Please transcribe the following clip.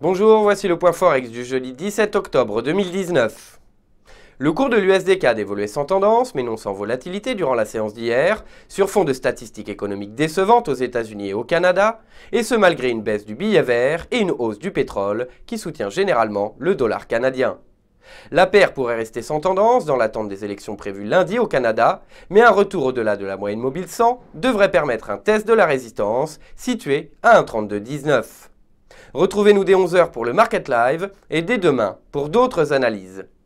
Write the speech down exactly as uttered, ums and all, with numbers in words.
Bonjour, voici le point Forex du jeudi dix-sept octobre deux mille dix-neuf. Le cours de l'U S D C A D évoluait sans tendance, mais non sans volatilité durant la séance d'hier, sur fond de statistiques économiques décevantes aux États-Unis et au Canada, et ce malgré une baisse du billet vert et une hausse du pétrole qui soutient généralement le dollar canadien. La paire pourrait rester sans tendance dans l'attente des élections prévues lundi au Canada, mais un retour au-delà de la moyenne mobile cent devrait permettre un test de la résistance situé à un virgule trente-deux dix-neuf. Retrouvez-nous dès onze heures pour le Market Live et dès demain pour d'autres analyses.